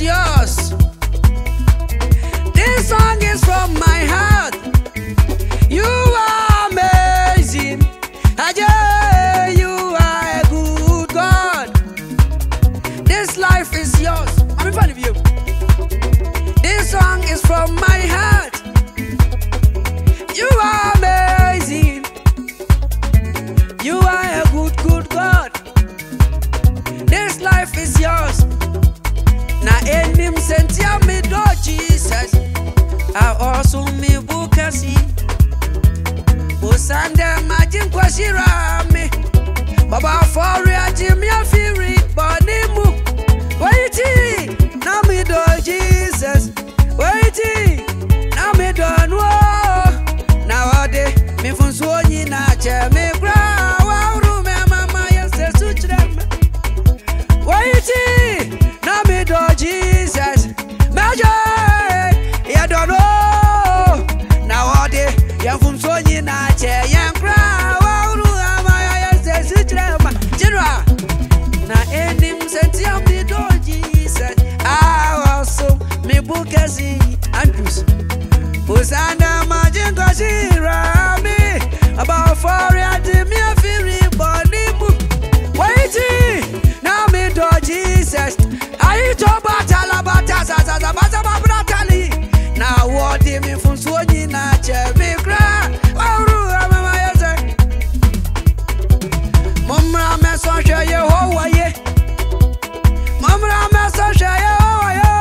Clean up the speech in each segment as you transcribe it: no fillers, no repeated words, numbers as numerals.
yours. This song is from my heart. You are amazing. Ajay, you are a good God. This life is yours. I'm in front of you. This song is from my heart. You are amazing. You are a good God. This life is yours. Na enim sentia me do Jesus. I also me bukasi. Osanda majin kwashira me. Baba for ya Jimmy Fury bonimu. Waiti na me do Jesus. Waiti na me do no. Na wade me funso nyi na che me gra wa uru me mama yesu chirem. Waiti na me do Jesus. Meje ya do no. Na wade ya funso nyi na che yen gra wa uru mama yesu chirem. Jinra na enim sentia me do Jesus. I also me bukasi Andrews. Osanda majin kwashira me. About 4 years me a fury bonimu. Waiti na me do Jesus. I to batala batasa batali. Na wodi me funso ni na che me kra. Wauru mama yese. Mumra me so hwe Yehowa ye. Mumra me so hwe Yehowa yo.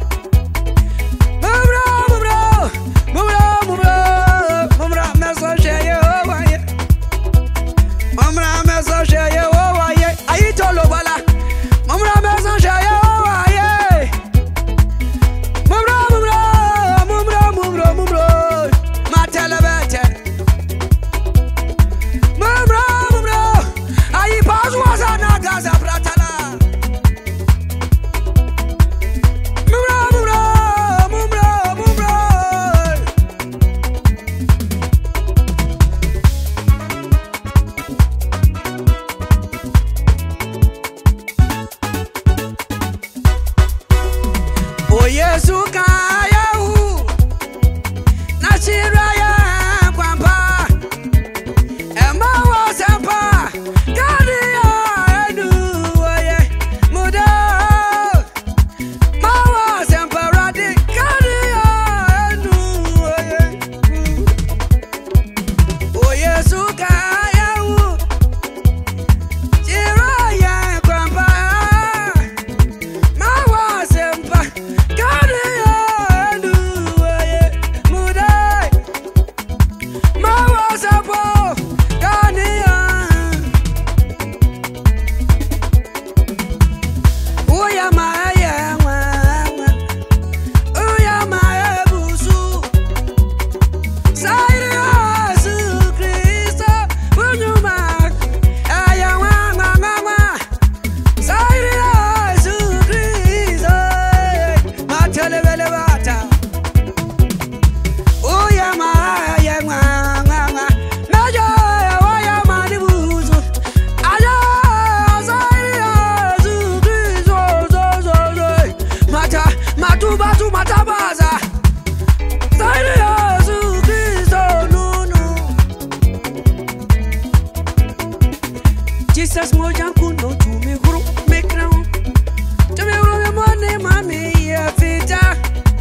Jesus moja kuno tu me guru me crown. To me ro me money mami ya fita.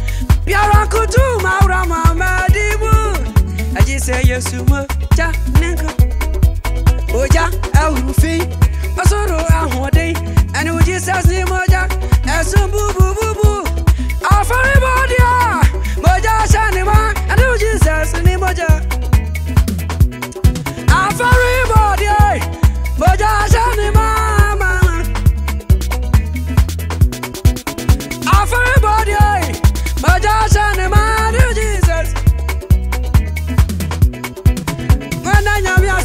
Biara kutu maura mama dibu. Aji say yesu mo ja nenko. Oja awufi. Masoro ahode. Anu Jesus ni moja. Esu bubu. Everybody moja shanima. Anu Jesus ni moja. Everybody moja shanima. Everybody moja shanima. Anu Jesus. When I am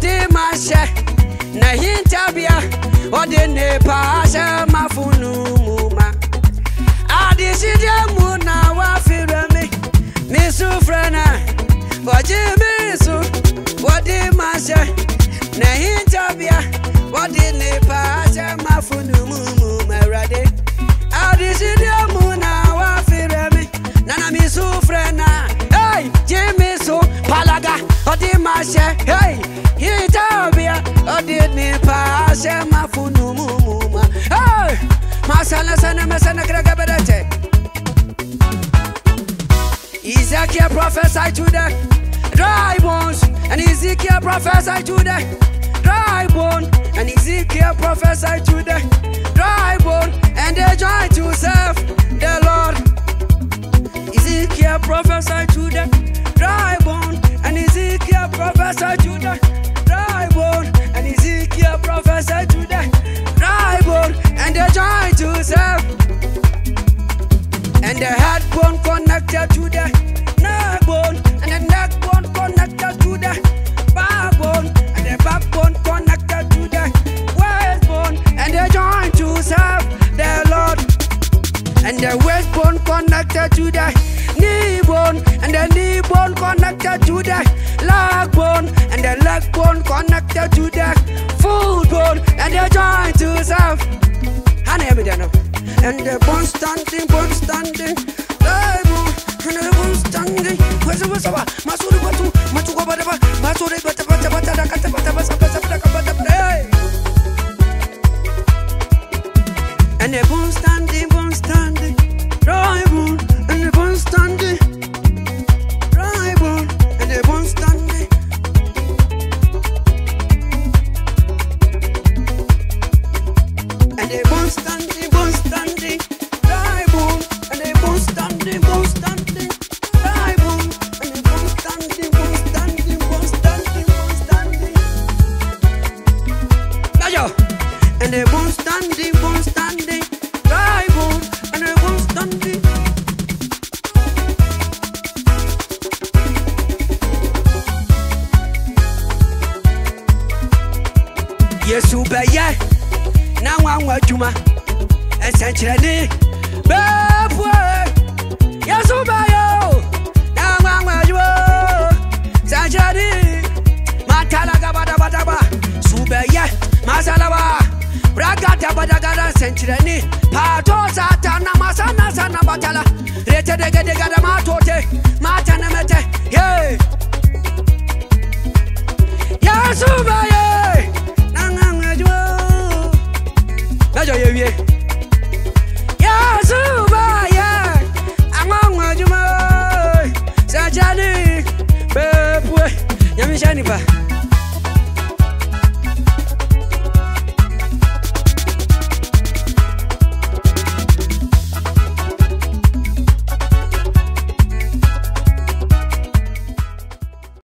odi mashe na hintabia odi ne pasha mafunu muma adi sidia muna wa firemi misu frena oji misu odi mashe na hintabia odi ne pasha mafunu muma rade adi sidia muna wa firemi nana misu frena hey jimisu palaga odi mashe hey hitabia odi ne pasha mafunu muma hey masala sana masana graga bedate Ezekiel prophesied to the dry bones and Ezekiel prophesied to the dry bone and Ezekiel prophesied to the dry bone and they joined to serve the Lord. Ezekiel prophesied to the dry bone and Ezekiel prophesied to the dry bone and Ezekiel prophesied to the dry bone and they joined to serve. And the head bone connected to the neck bone and the neck bone connected to the backbone and the backbone connected to the waist bone and they joined to serve the Lord. And the waist bone connected to the knee bone and the knee bone connected to the leg bone and the leg bone connected to the foot bone and they joined to serve. And the bone standing, and the bone standing. Where's the what's up? Masuri batu, matuka badaba, masuri bata da kata bata basa. And the bone standing, right bone, and the bone standing, right bone, and the bone standing. And the bone standing, right bone, and the bone standing, right bone, and the bone standing. Now yo, and the bone standing, right bone, and the bone standing. Yesu beye, na wanwa juma, esenchireni, befwe. Yesu beye, na wanwa juma, esenchireni, matala gabada, subeye, masalawa, bragata badagada, esenchireni, pato satana masana sana batala, rete dege gada matote, matana mete, hey. Yesu beye, na wanwa juma. Najo yewie Yesu baye amangwa juma sajani bepwe nyamishani pa